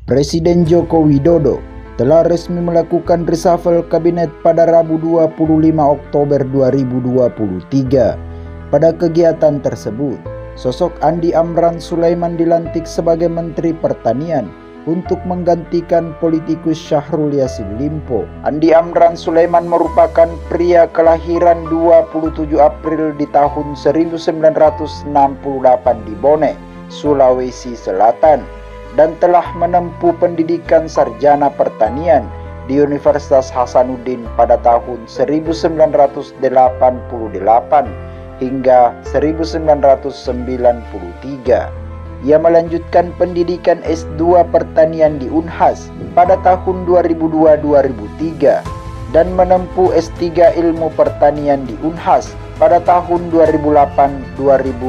Presiden Joko Widodo telah resmi melakukan reshuffle kabinet pada Rabu 25 Oktober 2023. Pada kegiatan tersebut, sosok Andi Amran Sulaiman dilantik sebagai Menteri Pertanian untuk menggantikan politikus Syahrul Yassin Limpo. Andi Amran Sulaiman merupakan pria kelahiran 27 April di tahun 1968 di Bone, Sulawesi Selatan, dan telah menempuh pendidikan sarjana pertanian di Universitas Hasanuddin pada tahun 1988 hingga 1993. Ia melanjutkan pendidikan S2 pertanian di Unhas pada tahun 2002-2003 dan menempuh S3 ilmu pertanian di Unhas pada tahun 2008-2012.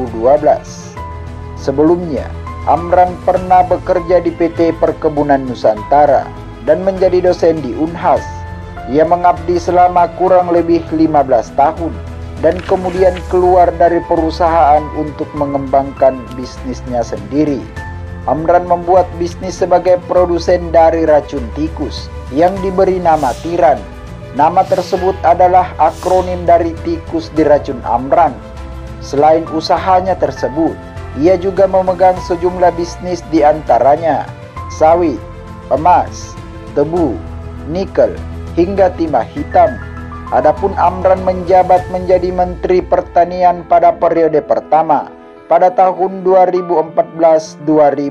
Sebelumnya, Amran pernah bekerja di PT Perkebunan Nusantara dan menjadi dosen di Unhas. Ia mengabdi selama kurang lebih 15 tahun dan kemudian keluar dari perusahaan untuk mengembangkan bisnisnya sendiri. Amran membuat bisnis sebagai produsen dari racun tikus yang diberi nama Tiran. Nama tersebut adalah akronim dari tikus diracun Amran. Selain usahanya tersebut, ia juga memegang sejumlah bisnis di antaranya sawit, emas, tebu, nikel, hingga timah hitam. Adapun Amran menjabat menjadi Menteri Pertanian pada periode pertama pada tahun 2014-2019.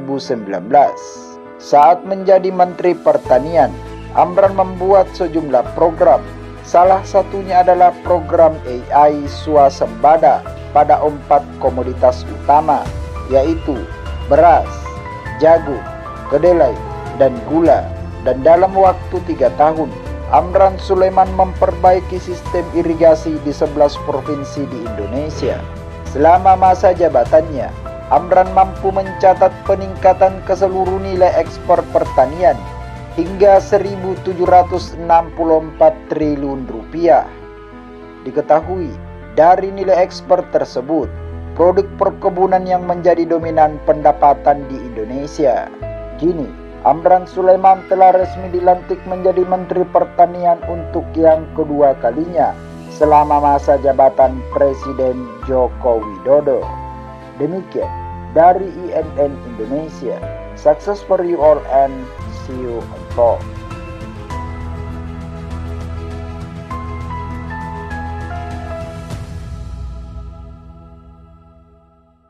Saat menjadi Menteri Pertanian, Amran membuat sejumlah program. Salah satunya adalah program AI swasembada pada 4 komoditas utama, yaitu beras, jagung, kedelai, dan gula. Dan dalam waktu 3 tahun, Amran Sulaiman memperbaiki sistem irigasi di 11 provinsi di Indonesia. Selama masa jabatannya, Amran mampu mencatat peningkatan keseluruh nilai ekspor pertanian hingga 1.764 triliun rupiah. Diketahui, dari nilai ekspor tersebut, produk perkebunan yang menjadi dominan pendapatan di Indonesia. Kini, Amran Sulaiman telah resmi dilantik menjadi Menteri Pertanian untuk yang kedua kalinya selama masa jabatan Presiden Joko Widodo. Demikian dari INN Indonesia. Success for you all and see you on top.